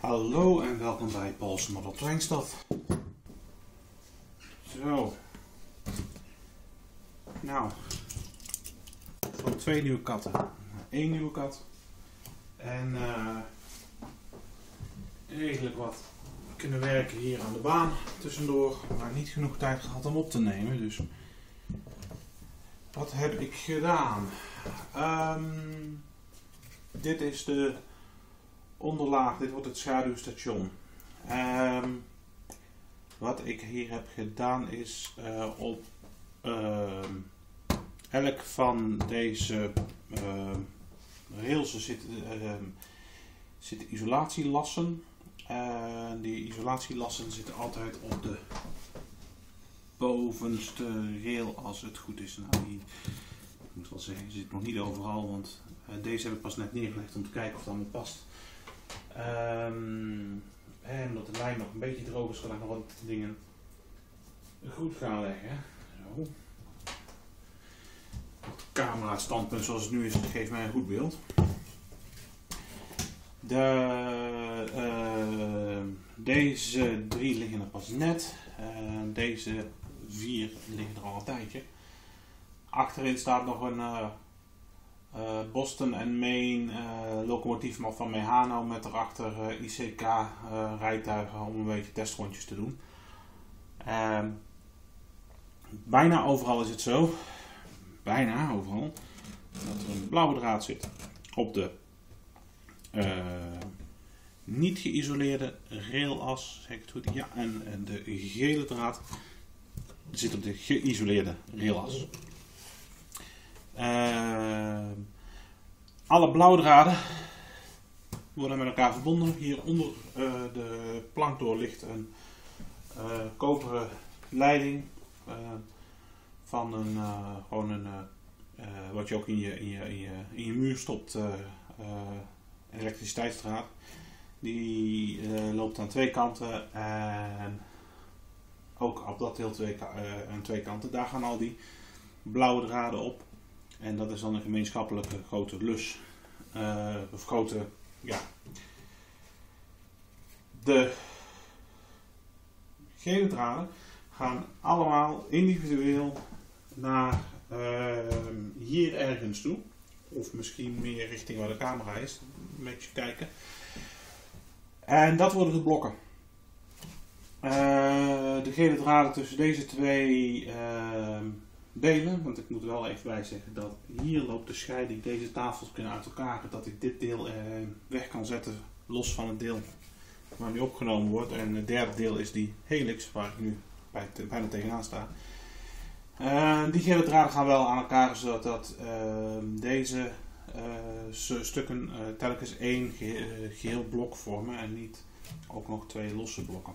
Hallo en welkom bij Paul's Model Train Stuff. Zo. Nou. Van 2 nieuwe katten. 1 nieuwe kat. En redelijk wat kunnen werken hier aan de baan tussendoor. Maar niet genoeg tijd gehad om op te nemen. Dus wat heb ik gedaan? Dit is de onderlaag, dit wordt het schaduwstation. Wat ik hier heb gedaan is op elk van deze rails zitten isolatielassen. Die isolatielassen zitten altijd op de bovenste rail als het goed is. Nou, ik moet wel zeggen, ze zit nog niet overal, want deze heb ik pas net neergelegd om te kijken of het allemaal past. En omdat de lijn nog een beetje droog is, ga ik nog wat dingen goed gaan leggen. Zo. Het camera standpunt zoals het nu is, geeft mij een goed beeld. Deze 3 liggen er pas net. Deze 4 liggen er al een tijdje. Achterin staat nog een Boston en Maine locomotief van Mehano met erachter ICK rijtuigen om een beetje testrondjes te doen. Bijna overal is het zo, bijna overal, dat er een blauwe draad zit op de niet geïsoleerde railas, zeg ik het goed? Ja, en de gele draad zit op de geïsoleerde railas. Alle blauwe draden worden met elkaar verbonden. Hier onder de plank door ligt een koperen leiding van wat je ook in je muur stopt, elektriciteitsdraad. Die loopt aan 2 kanten en ook op dat deel aan 2 kanten. Daar gaan al die blauwe draden op. En dat is dan een gemeenschappelijke grote lus. Of grote, ja. De gele draden gaan allemaal individueel naar hier ergens toe. Of misschien meer richting waar de camera is. Een beetje kijken. En dat worden de blokken. De gele draden tussen deze 2 delen, want ik moet er wel even bij zeggen dat hier loopt de scheiding, deze tafels kunnen uit elkaar, dat ik dit deel weg kan zetten, los van het deel waar nu opgenomen wordt. En het derde deel is die helix, waar ik nu bijna tegenaan sta. Die gele draden gaan wel aan elkaar, zodat deze stukken telkens 1 geheel blok vormen en niet ook nog 2 losse blokken.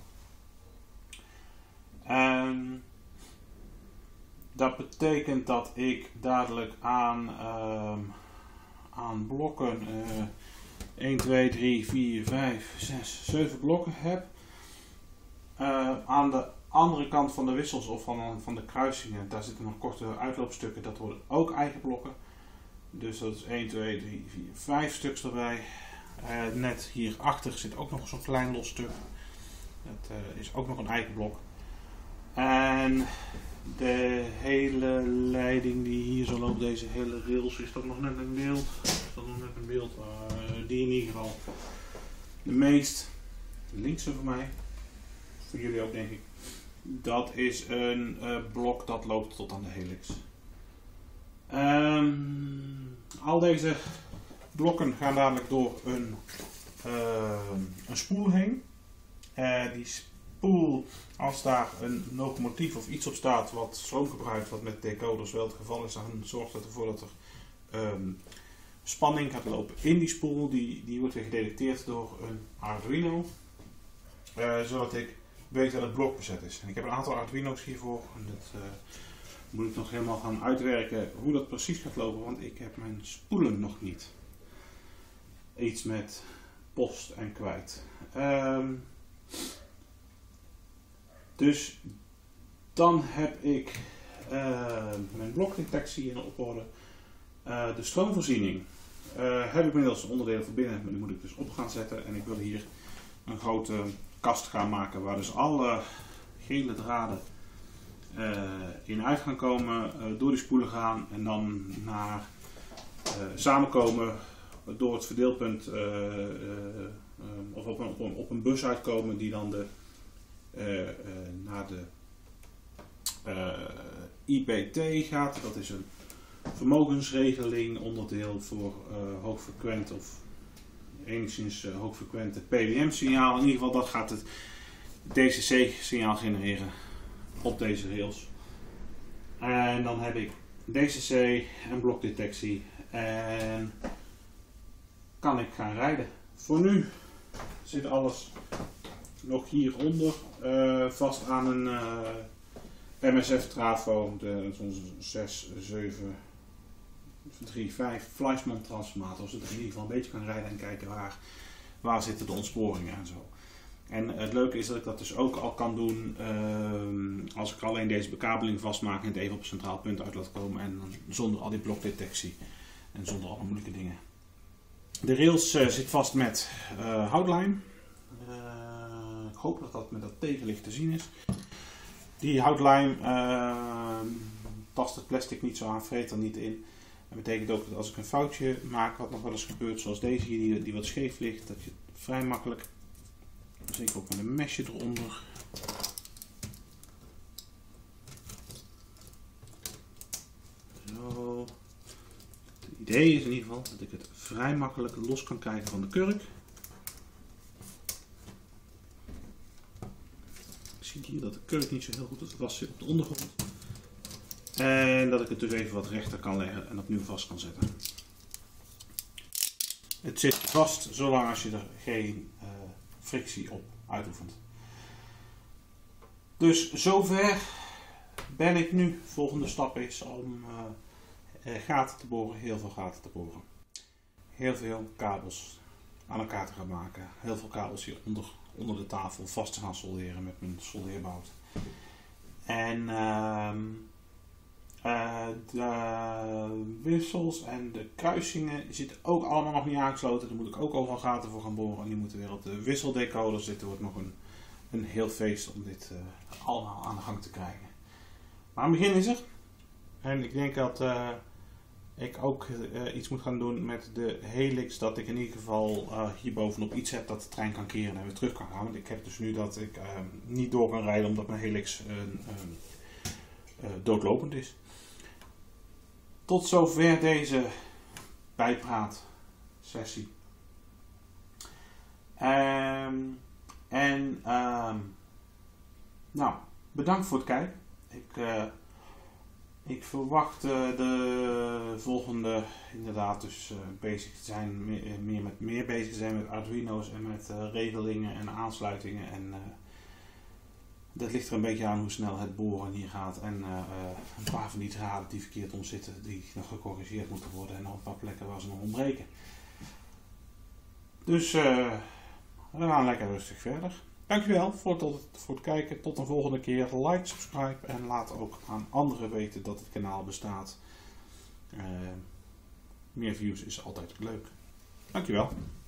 Dat betekent dat ik dadelijk aan blokken 1, 2, 3, 4, 5, 6, 7 blokken heb. Aan de andere kant van de wissels of van de kruisingen, daar zitten nog korte uitloopstukken, dat worden ook eigen blokken. Dus dat is 1, 2, 3, 4, 5 stuks erbij. Net hierachter zit ook nog zo'n klein los stuk. Dat is ook nog een eigen blok. En de hele leiding die hier zo loopt, deze hele rails, is dat nog net een beeld. Die in ieder geval de meest linkse voor mij, voor jullie ook denk ik. Dat is een blok dat loopt tot aan de helix. Al deze blokken gaan dadelijk door een spoel heen. Die spoel, als daar een locomotief of iets op staat wat stroom gebruikt, wat met decoders wel het geval is, dan zorgt dat ervoor dat er spanning gaat lopen in die spoel. Die wordt weer gedetecteerd door een Arduino, zodat ik weet dat het blok bezet is. En ik heb een aantal Arduino's hiervoor. En dat moet ik nog helemaal gaan uitwerken hoe dat precies gaat lopen, want ik heb mijn spoelen nog niet. Iets met post en kwijt. Dus dan heb ik mijn blokdetectie in op orde. De stroomvoorziening heb ik inmiddels onderdelen voor binnen, maar die moet ik dus op gaan zetten. En ik wil hier een grote kast gaan maken waar dus alle gele draden in uit gaan komen, door die spoelen gaan en dan naar samenkomen door het verdeelpunt of op een bus uitkomen die dan naar de IPT gaat. Dat is een vermogensregeling onderdeel voor hoogfrequent of enigszins hoogfrequente PWM signaal. In ieder geval dat gaat het DCC signaal genereren op deze rails. En dan heb ik DCC en blokdetectie en kan ik gaan rijden. Voor nu zit alles nog hieronder vast aan een MSF trafo, zo'n 6735 Fleischmann transformator, zodat ik in ieder geval een beetje kan rijden en kijken waar zitten de ontsporingen en zo. En het leuke is dat ik dat dus ook al kan doen als ik alleen deze bekabeling vastmaak en het even op een centraal punt uit laat komen en zonder al die blokdetectie en zonder alle moeilijke dingen. De rails zit vast met houtlijm. Ik hoop dat dat met dat tegenlicht te zien is. Die houtlijm tast het plastic niet zo aan, vreet er niet in. Dat betekent ook dat als ik een foutje maak, wat nog wel eens gebeurt, zoals deze hier die wat scheef ligt, dat je het vrij makkelijk, zeker ook met een mesje eronder, zo. Het idee is in ieder geval dat ik het vrij makkelijk los kan krijgen van de kurk. Je ziet hier dat de kurk niet zo heel goed vast zit op de ondergrond. En dat ik het dus even wat rechter kan leggen en opnieuw vast kan zetten. Het zit vast zolang als je er geen frictie op uitoefent. Dus zover ben ik nu. Volgende stap is om gaten te boren, heel veel gaten te boren. Heel veel kabels aan elkaar te gaan maken. Heel veel kabels hier onder de tafel vast te gaan solderen met mijn soldeerbout. En de wissels en de kruisingen zitten ook allemaal nog niet aangesloten. Daar moet ik ook overal gaten voor gaan boren. En die moeten weer op de wisseldecoder zitten. Wordt nog een heel feest om dit allemaal aan de gang te krijgen. Maar een begin is er. En ik denk dat ik ook iets moet gaan doen met de helix. Dat ik in ieder geval hierbovenop iets heb dat de trein kan keren en weer terug kan gaan. Want ik heb dus nu dat ik niet door kan rijden omdat mijn helix doodlopend is. Tot zover deze bijpraat sessie. Nou, bedankt voor het kijken. Ik verwacht de volgende inderdaad dus bezig te zijn, meer bezig te zijn met Arduino's en met regelingen en aansluitingen. En dat ligt er een beetje aan hoe snel het boren hier gaat. En een paar van die draden die verkeerd om zitten, die nog gecorrigeerd moeten worden. En nog een paar plekken waar ze nog ontbreken. Dus we gaan lekker rustig verder. Dankjewel voor het kijken. Tot een volgende keer. Like, subscribe en laat ook aan anderen weten dat het kanaal bestaat. Meer views is altijd leuk. Dankjewel.